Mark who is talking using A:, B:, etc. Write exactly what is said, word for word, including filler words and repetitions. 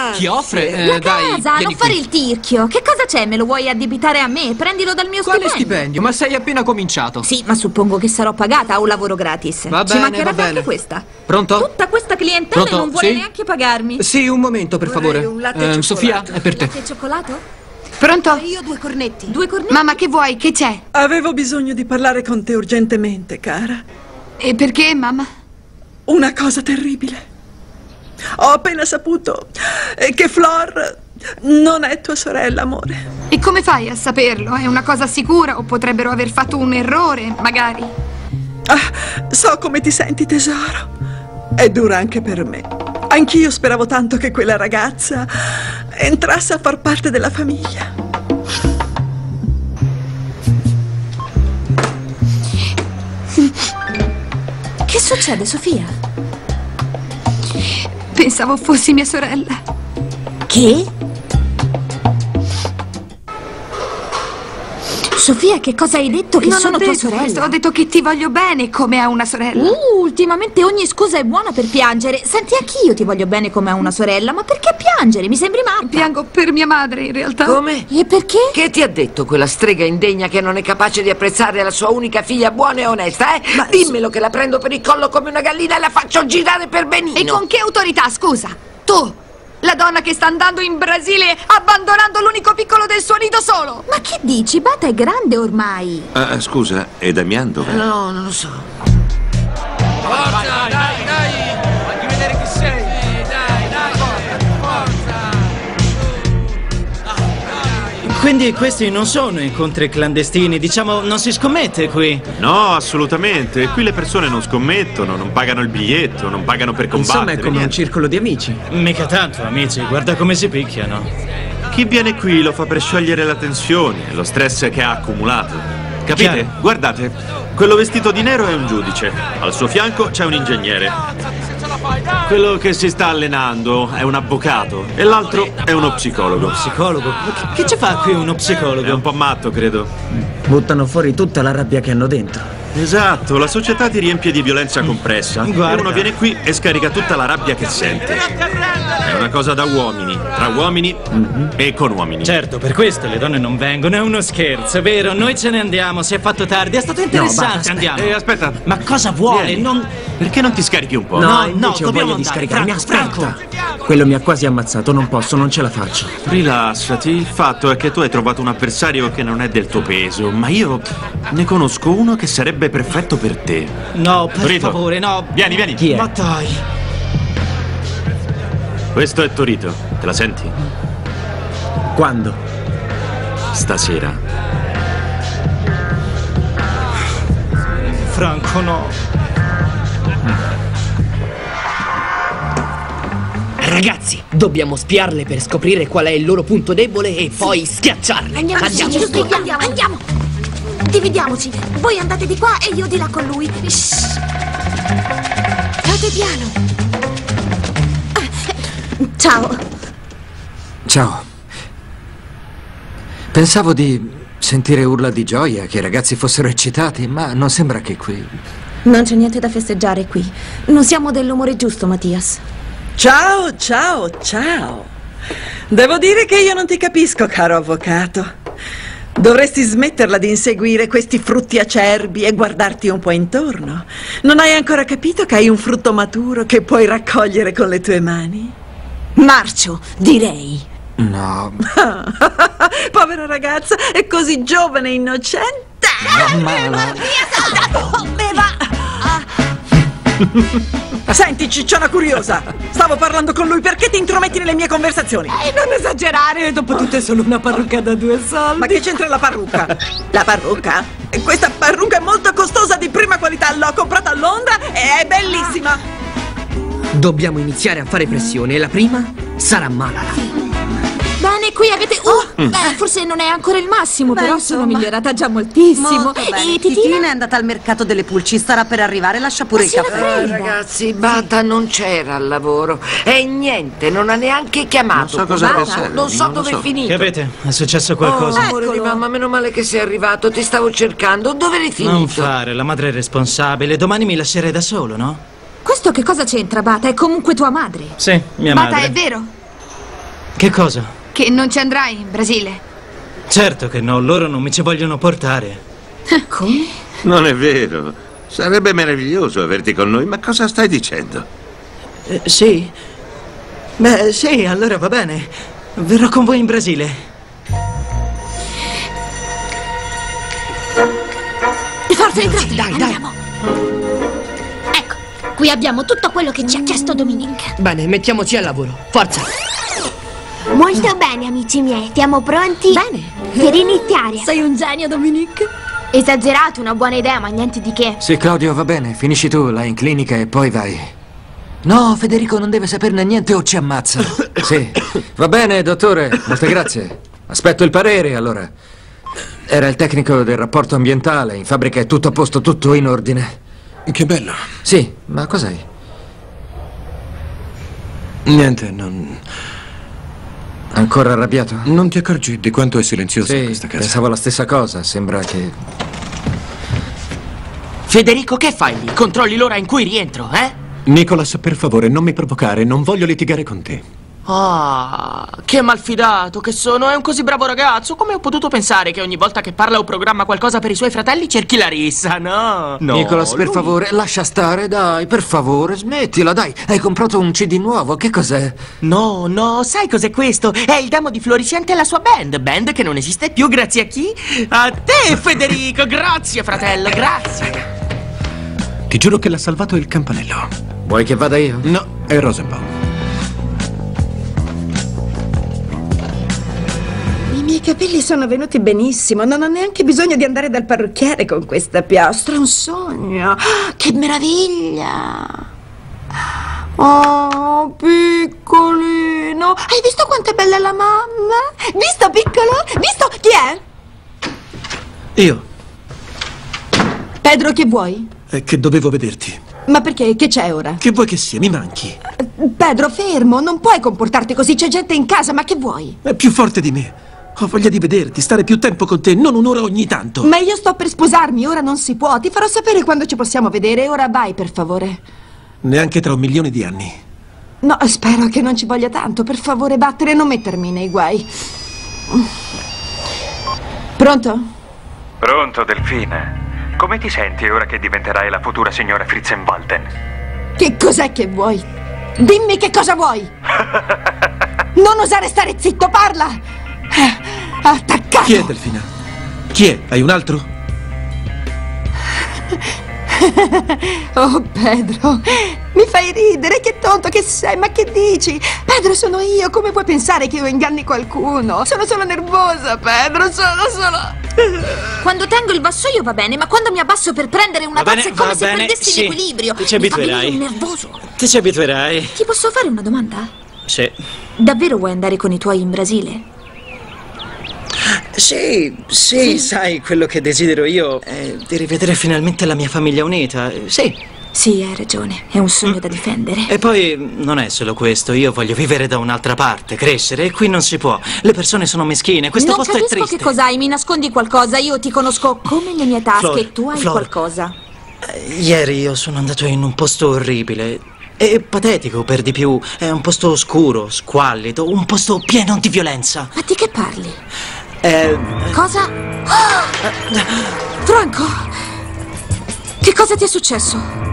A: Ti offre? Eh,
B: La
A: dai,
B: casa,
A: vieni
B: non fare
A: qui.
B: il tirchio. Che cosa c'è? Me lo vuoi addebitare a me? Prendilo dal mio
A: Quale
B: stipendio.
A: stipendio? Ma sei appena cominciato.
B: Sì, ma suppongo che sarò pagata a un lavoro gratis.
A: Va
B: Ci
A: bene,
B: mancherebbe
A: va bene.
B: anche questa.
A: Pronto?
B: Tutta questa clientela
A: Pronto?
B: non vuole
A: Sì?
B: neanche pagarmi.
A: Sì, un momento, per
C: Vorrei
A: favore.
C: un latte e
A: Eh, Sofia,
C: cioccolato.
A: è per te.
B: Latte e cioccolato?
D: Pronto?
C: Io due cornetti.
B: Due cornetti?
D: Mamma, che vuoi? Che c'è?
E: Avevo bisogno di parlare con te urgentemente, cara.
D: E perché, mamma?
E: Una cosa terribile. Ho appena saputo eh, che Flor non è tua sorella, amore.
D: E come fai a saperlo? È una cosa sicura o potrebbero aver fatto un errore, magari?
E: Ah, so come ti senti, tesoro. È dura anche per me. Anch'io speravo tanto che quella ragazza entrasse a far parte della famiglia.
B: Che succede, Sofia?
D: Pensavo fossi mia sorella.
B: Che? Sofia, che cosa hai detto? Che
D: Non
B: sono
D: ho
B: tua
D: detto
B: sorella?
D: questo, ho detto che ti voglio bene come a una sorella.
B: Uh, ultimamente ogni scusa è buona per piangere. Senti, anch'io ti voglio bene come a una sorella, ma perché piangere? Mi sembri matta.
D: Piango per mia madre, in realtà.
C: Come?
B: E perché?
C: Che ti ha detto quella strega indegna che non è capace di apprezzare la sua unica figlia buona e onesta, eh?
E: Ma-
C: Dimmelo che la prendo per il collo come una gallina e la faccio girare per benino.
D: E con che autorità, scusa? Tu, la donna che sta andando in Brasile abbandonando l'unico piccolo del suo nido solo.
B: Ma che dici? Bata è grande ormai.
F: Ah, scusa, e Damian dov'è?
C: No, non lo so.
A: Forza, dai, dai! Fagli vedere chi sei! Dai, dai, forza!
G: Quindi questi non sono incontri clandestini, diciamo, non si scommette qui.
F: No, assolutamente. Qui le persone non scommettono, non pagano il biglietto, non pagano per combattere.
A: Insomma, è come un
F: niente.
A: circolo di amici.
G: Mica tanto, amici, guarda come si picchiano.
F: Chi viene qui lo fa per sciogliere la tensione, lo stress che ha accumulato. Capite?
G: Chiaro.
F: Guardate, quello vestito di nero è un giudice, al suo fianco c'è un ingegnere. Quello che si sta allenando è un avvocato e l'altro è uno psicologo.
G: Psicologo? Ma che, che ci fa qui uno
F: È un
G: psicologo?
F: po' matto, credo.
A: Buttano fuori tutta la rabbia che hanno dentro.
F: Esatto, la società ti riempie di violenza compressa.
G: Guarda.
F: E uno viene qui e scarica tutta la rabbia che sente. È una cosa da uomini, tra uomini e con uomini.
G: Certo, per questo le donne non vengono, è uno scherzo, è vero? Noi ce ne andiamo, si è fatto tardi, è stato interessante,
A: basta,
G: andiamo.
F: Eh, aspetta.
G: Ma cosa vuole?
F: Vieni.
G: Non...
F: Perché non ti scarichi un po'?
G: No, no,
A: invece ho
G: dobbiamo
A: voglia di
G: andare.
A: scaricarmi.
G: Franco,
A: Aspetta. Quello mi ha quasi ammazzato, non posso, non ce la faccio.
F: Rilassati, il fatto è che tu hai trovato un avversario che non è del tuo peso, ma io ne conosco uno che sarebbe perfetto per te.
G: No, per
F: Torito,
G: favore, no.
F: Vieni, vieni.
A: Chi è?
G: Ma dai.
F: Questo è Torito, te la senti?
A: Quando?
F: Stasera.
G: Franco, no.
H: Ragazzi, dobbiamo spiarle per scoprire qual è il loro punto debole e poi schiacciarle.
B: Andiamo,
H: Andiamo.
B: su, andiamo, andiamo. Dividiamoci. Voi andate di qua e io di là con lui. Shh. Fate piano. Ah, ciao.
I: Ciao. Pensavo di sentire urla di gioia, che i ragazzi fossero eccitati, ma non sembra che qui.
B: Non c'è niente da festeggiare qui. Non siamo dell'umore giusto, Mattias.
E: Ciao, ciao, ciao. Devo dire che io non ti capisco, caro avvocato. Dovresti smetterla di inseguire questi frutti acerbi e guardarti un po' intorno. Non hai ancora capito che hai un frutto maturo che puoi raccogliere con le tue mani?
B: Marcio, direi.
I: No.
E: Povera ragazza, è così giovane e innocente.
I: No, ma...
E: Senti, cicciona curiosa, stavo parlando con lui, perché ti intrometti nelle mie conversazioni?
C: E non esagerare, dopo tutto è solo una parrucca da due soldi.
E: Ma che c'entra la parrucca? La parrucca? Questa parrucca è molto costosa, di prima qualità, l'ho comprata a Londra e è bellissima.
H: Dobbiamo iniziare a fare pressione e la prima sarà Malala.
B: Bene, qui avete... Uh, beh, forse non è ancora il massimo,
C: Beh,
B: però
C: insomma,
B: sono migliorata già moltissimo.
C: Molto bene.
B: E
C: Titina?
B: Titina?
C: è andata al mercato delle pulci, starà per arrivare, lascia pure
B: Ma
C: il
B: se ne
C: caffè.
B: frega.
C: Ragazzi, Bata non c'era al lavoro. E niente, non ha neanche chiamato.
F: Non so cosa
C: Bata,
F: pensare,
C: non so
F: non lo
C: dove
F: so.
C: è finito.
G: Che avete? È successo
C: Oh,
G: qualcosa?
C: amore di mamma, meno male che sei arrivato, ti stavo cercando. Dove eri finito?
G: Non fare, la madre è responsabile. Domani mi lascerai da solo, no?
B: Questo che cosa c'entra, Bata? È comunque tua madre.
G: Sì, mia
D: Bata,
G: madre.
D: è vero?
G: Che cosa?
D: Che non ci andrai in Brasile.
G: Certo che no, loro non mi ci vogliono portare.
D: Come?
J: Non è vero. Sarebbe meraviglioso averti con noi, ma cosa stai dicendo?
G: Eh, sì. Beh, sì, allora va bene. Verrò con voi in Brasile.
B: Forza, entrate, dai, andiamo. Ecco, qui abbiamo tutto quello che ci ha chiesto Dominique.
H: Bene, mettiamoci al lavoro. Forza.
K: Molto bene, amici miei. Siamo pronti?
B: Bene.
K: Per iniziare.
B: Sei un genio, Dominique.
K: Esagerato, una buona idea, ma niente di che.
I: Sì, Claudio, va bene. Finisci tu, là in clinica e poi vai. No, Federico non deve saperne niente o ci ammazza. Sì. Va bene, dottore. Molte grazie. Aspetto il parere, allora. Era il tecnico del rapporto ambientale. In fabbrica è tutto a posto, tutto in ordine.
L: Che bello.
I: Sì, ma cos'hai?
L: Niente, non...
I: Ancora arrabbiato?
L: Non ti accorgi di quanto è silenziosa
I: Sì,
L: questa casa?
I: pensavo la stessa cosa. Sembra che...
H: Federico, che fai lì? Controlli l'ora in cui rientro, eh?
L: Nicholas, per favore, non mi provocare. Non voglio litigare con te.
H: Ah, che malfidato che sono. È un così bravo ragazzo. Come ho potuto pensare che ogni volta che parla o programma qualcosa per i suoi fratelli cerchi la rissa, no? No,
I: Nicholas, per
H: lui...
I: favore, lascia stare, dai, per favore, smettila, dai. Hai comprato un C D nuovo, che cos'è?
H: No, no, sai cos'è questo? È il demo di Floriciente e la sua band. Band che non esiste più, grazie a chi? A te, Federico. Grazie, fratello, grazie.
L: Ti giuro che l'ha salvato il campanello.
I: Vuoi che vada io?
L: No, è Rosenbaum.
E: I miei capelli sono venuti benissimo. Non ho neanche bisogno di andare dal parrucchiere con questa piastra. È un sogno. Che meraviglia. Oh, piccolino. Hai visto quanto è bella la mamma? Visto, piccolo? Visto? Chi è?
L: Io.
E: Pedro, che vuoi?
L: È che dovevo vederti.
E: Ma perché? Che c'è ora?
L: Che vuoi che sia? Mi manchi.
E: Pedro, fermo. Non puoi comportarti così. C'è gente in casa. Ma che vuoi?
L: È più forte di me. Ho voglia di vederti, stare più tempo con te, non un'ora ogni tanto.
E: Ma io sto per sposarmi, ora non si può. Ti farò sapere quando ci possiamo vedere. Ora vai, per favore.
L: Neanche tra un milione di anni.
E: No, spero che non ci voglia tanto. Per favore, vattene e non mettermi nei guai. Pronto?
M: Pronto, Delfina. Come ti senti ora che diventerai la futura signora Fritzenwalden?
E: Che cos'è che vuoi? Dimmi che cosa vuoi! Non osare stare zitto, parla! Attaccato!
L: Chi è, Delfina? Chi è? Hai un altro?
E: Oh, Pedro, mi fai ridere, che tonto che sei, ma che dici? Pedro, sono io, come puoi pensare che io inganni qualcuno? Sono solo nervosa, Pedro, sono solo...
B: Quando tengo il vassoio va bene, ma quando mi abbasso per prendere una
G: Va
B: tazza
G: bene,
B: è come
G: va
B: se
G: bene,
B: perdessi
G: sì.
B: l'equilibrio.
G: Ti ci
B: Mi fa venire
G: abituerai.
B: un nervoso.
G: Ti ci abituerai.
B: Ti posso fare una domanda?
G: Sì.
B: Davvero vuoi andare con i tuoi in Brasile?
G: Sì, sì, sai, quello che desidero io è di rivedere finalmente la mia famiglia unita. Sì.
B: Sì, hai ragione. È un sogno da difendere.
G: E poi non è solo questo, io voglio vivere da un'altra parte, crescere, e qui non si può. Le persone sono meschine, questo
B: non
G: posto è
B: capisco
G: triste.
B: che cos'hai, mi nascondi qualcosa. Io ti conosco come le mie tasche
G: Flor,
B: e tu hai
G: Flor.
B: qualcosa.
G: Eh, Ieri io sono andato in un posto orribile. E patetico per di più. È un posto oscuro, squallido, un posto pieno di violenza.
B: Ma di che parli?
G: Eh...
B: Cosa? Ah! Franco! Che cosa ti è successo?